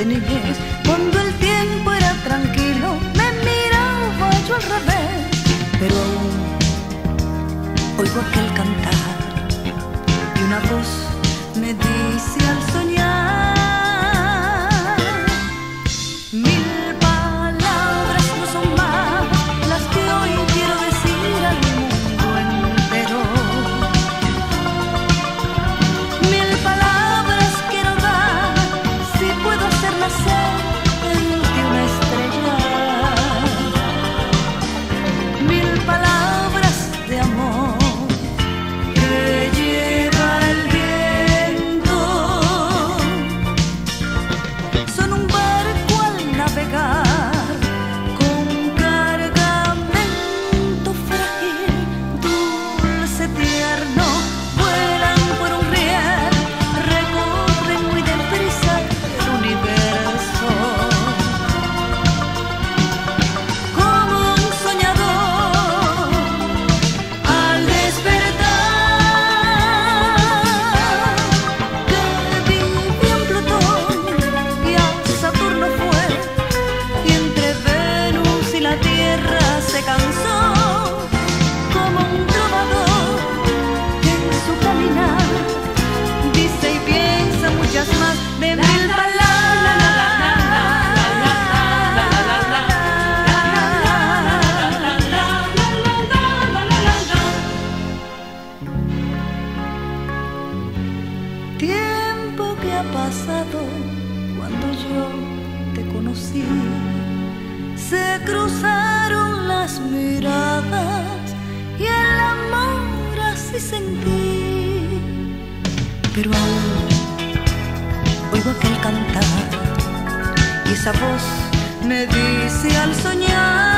niñez, cuando el tiempo era tranquilo, me miraba yo al revés, pero aún oigo aquel cantar y una voz me dice al soñar: mil palabras no son más las que hoy quiero decir al mundo entero. Mil palabras quiero dar, si puedo hacer nacer en ti una estrella. Mil palabras de amor que lleva el viento. Son un barco al navegar con cargamento frágil, dulce, tierno. Vuelan por un riel, recorren muy deprisa el universo. Como un soñador al despertar, que vivió en Plutón y a Saturno fue, y entre Venus y la Tierra se cansó. Como un trovador que en su caminar dice y piensa muchas más de mil palabras. Tiempo que ha pasado cuando yo te conocí, se cruzaron las miradas y el amor así sentí, pero aún oigo aquel cantar y esa voz me dice al soñar: